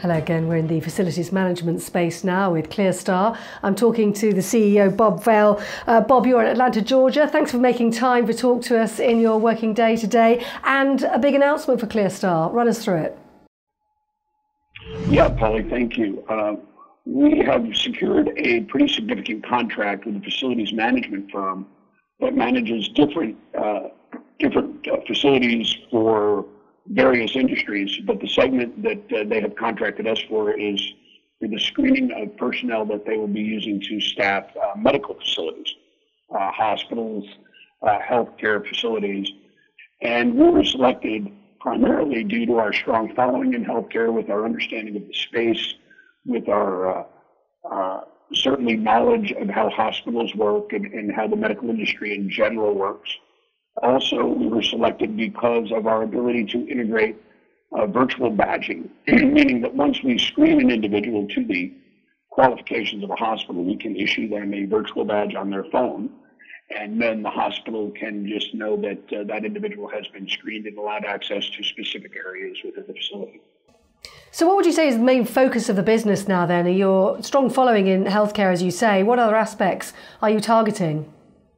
Hello again, we're in the facilities management space now with ClearStar. I'm talking to the CEO, Bob Vale. Bob, you're in Atlanta, Georgia. Thanks for making time to talk to us in your working day today. And a big announcement for ClearStar. Run us through it. Yeah, Polly, thank you. We have secured a pretty significant contract with a facilities management firm that manages different facilities for various industries, but the segment that they have contracted us for is for the screening of personnel that they will be using to staff medical facilities, hospitals, healthcare facilities. And we were selected primarily due to our strong following in healthcare, with our understanding of the space, with our certainly knowledge of how hospitals work and how the medical industry in general works. Also, we were selected because of our ability to integrate virtual badging, meaning that once we screen an individual to the qualifications of a hospital, we can issue them a virtual badge on their phone, and then the hospital can just know that that individual has been screened and allowed access to specific areas within the facility. So what would you say is the main focus of the business now then? Your strong following in healthcare, as you say. What other aspects are you targeting?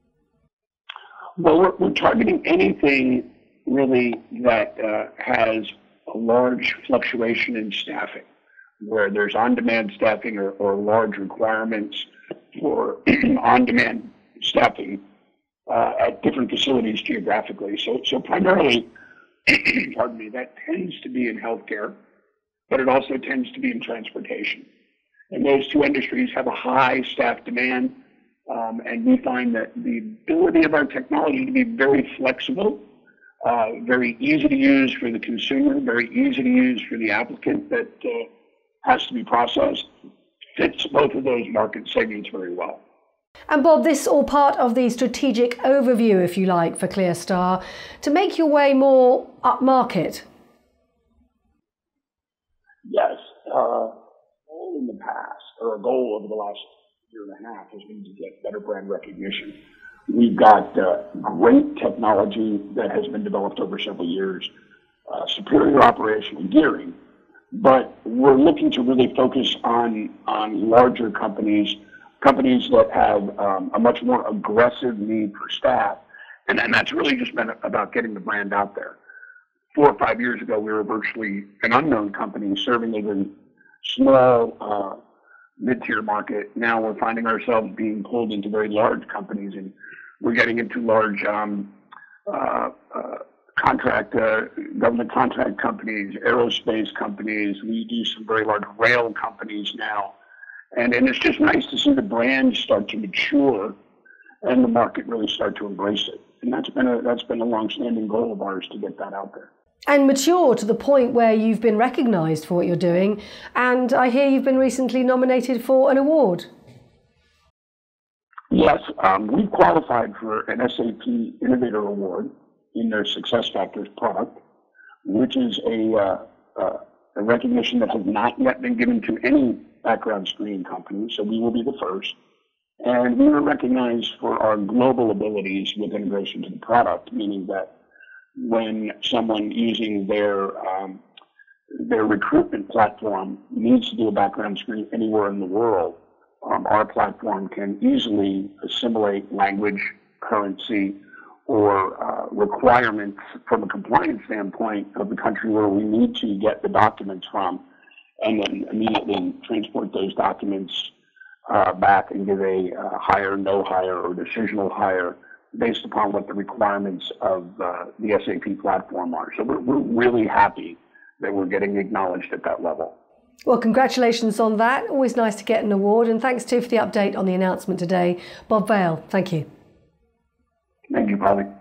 Well, we're targeting anything really that has a large fluctuation in staffing, where there's on-demand staffing or large requirements for on-demand staffing at different facilities geographically. So primarily, pardon me, that tends to be in healthcare, but it also tends to be in transportation. And those two industries have a high staff demand. And we find that the ability of our technology to be very flexible, very easy to use for the consumer, very easy to use for the applicant that has to be processed, fits both of those market segments very well. And Bob, this all part of the strategic overview, if you like, for ClearStar, to make your way more upmarket. Yes. In the past, or a goal over the last year and a half, has been to get better brand recognition. We've got great technology that has been developed over several years, superior operational gearing, but we're looking to really focus on larger companies that have a much more aggressive need for staff, and that's really just been about getting the brand out there. 4 or 5 years ago, we were virtually an unknown company serving a very small mid-tier market. Now we're finding ourselves being pulled into very large companies, and we're getting into large government contract companies, aerospace companies. We do some very large rail companies now, and it's just nice to see the brand start to mature and the market really start to embrace it. And that's been a long-standing goal of ours, to get that out there. And mature to the point where you've been recognised for what you're doing. And I hear you've been recently nominated for an award. Yes, we qualified for an SAP Innovator Award in their SuccessFactors product, which is a recognition that has not yet been given to any background screening company, so we will be the first. And we were recognized for our global abilities with integration to the product, meaning that when someone using their recruitment platform needs to do a background screen anywhere in the world, our platform can easily assimilate language, currency, or requirements from a compliance standpoint of the country where we need to get the documents from, and then immediately transport those documents back and give a hire, no hire, or decisional hire based upon what the requirements of the SAP platform are. So we're really happy that we're getting acknowledged at that level. Well, congratulations on that. Always nice to get an award. And thanks too for the update on the announcement today. Bob Vale, thank you. Thank you, Polly.